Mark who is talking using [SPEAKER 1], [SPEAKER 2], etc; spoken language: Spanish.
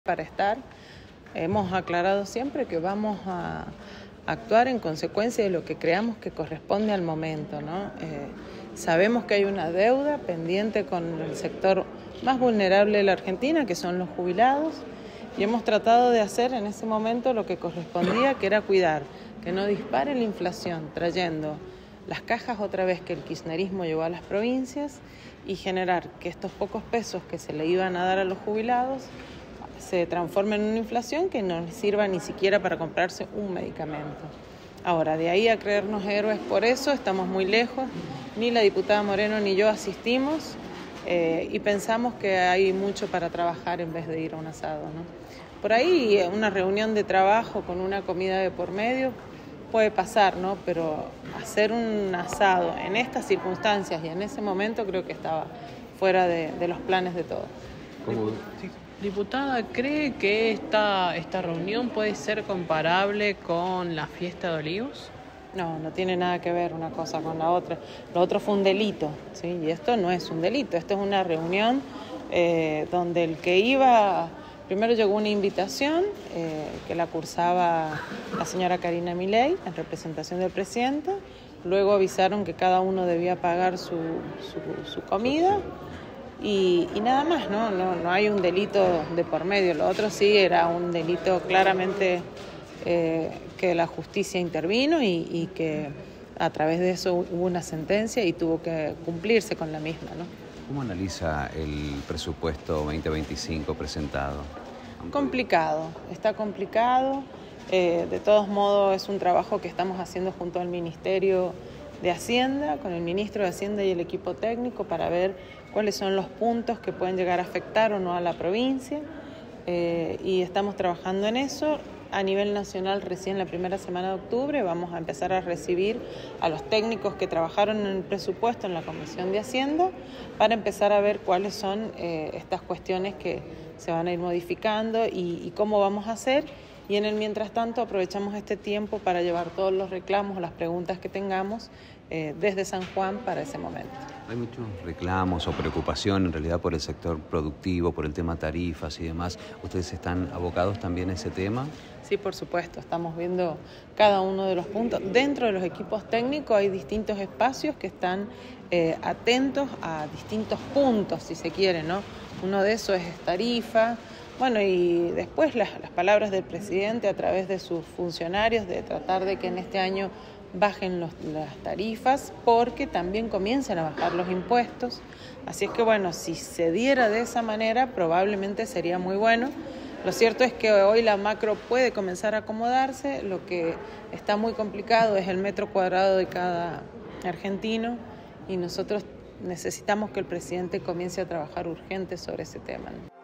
[SPEAKER 1] para estar. Hemos aclarado siempre que vamos a actuar en consecuencia de lo que creamos que corresponde al momento, ¿no? Sabemos que hay una deuda pendiente con el sector más vulnerable de la Argentina, que son los jubilados, y hemos tratado de hacer en ese momento lo que correspondía, que era cuidar, que no dispare la inflación, trayendo las cajas otra vez que el kirchnerismo llevó a las provincias y generar que estos pocos pesos que se le iban a dar a los jubilados se transforma en una inflación que no les sirva ni siquiera para comprarse un medicamento. Ahora, de ahí a creernos héroes por eso, estamos muy lejos. Ni la diputada Moreno ni yo asistimos y pensamos que hay mucho para trabajar en vez de ir a un asado, ¿no? Por ahí una reunión de trabajo con una comida de por medio puede pasar, ¿no? Pero hacer un asado en estas circunstancias y en ese momento creo que estaba fuera de los planes de todos.
[SPEAKER 2] Sí. Diputada, ¿cree que esta reunión puede ser comparable con la fiesta de Olivos?
[SPEAKER 1] No, no tiene nada que ver una cosa con la otra. Lo otro fue un delito, ¿sí? Y esto no es un delito, esto es una reunión donde el que iba, primero llegó una invitación que la cursaba la señora Karina Milei en representación del presidente, luego avisaron que cada uno debía pagar su comida. Y nada más, no hay un delito de por medio. Lo otro sí era un delito claramente que la justicia intervino y que a través de eso hubo una sentencia y tuvo que cumplirse con la misma, ¿no?
[SPEAKER 3] ¿Cómo analiza el presupuesto 2025 presentado?
[SPEAKER 1] Está complicado. De todos modos es un trabajo que estamos haciendo junto al Ministerio de Hacienda, con el ministro de Hacienda y el equipo técnico para ver cuáles son los puntos que pueden llegar a afectar o no a la provincia y estamos trabajando en eso. A nivel nacional, recién la primera semana de octubre vamos a empezar a recibir a los técnicos que trabajaron en el presupuesto en la Comisión de Hacienda para empezar a ver cuáles son estas cuestiones que se van a ir modificando y cómo vamos a hacer. Y en el mientras tanto aprovechamos este tiempo para llevar todos los reclamos, las preguntas que tengamos desde San Juan para ese momento.
[SPEAKER 3] Hay muchos reclamos o preocupación en realidad por el sector productivo, por el tema tarifas y demás. ¿Ustedes están abocados también a ese tema?
[SPEAKER 1] Sí, por supuesto, estamos viendo cada uno de los puntos. Dentro de los equipos técnicos hay distintos espacios que están atentos a distintos puntos, si se quiere, ¿no? Uno de esos es tarifa. Bueno, y después las palabras del presidente a través de sus funcionarios de tratar de que en este año bajen las tarifas porque también comiencen a bajar los impuestos. Así es que bueno, si se diera de esa manera probablemente sería muy bueno. Lo cierto es que hoy la macro puede comenzar a acomodarse, lo que está muy complicado es el metro cuadrado de cada argentino y nosotros necesitamos que el presidente comience a trabajar urgente sobre ese tema, ¿no?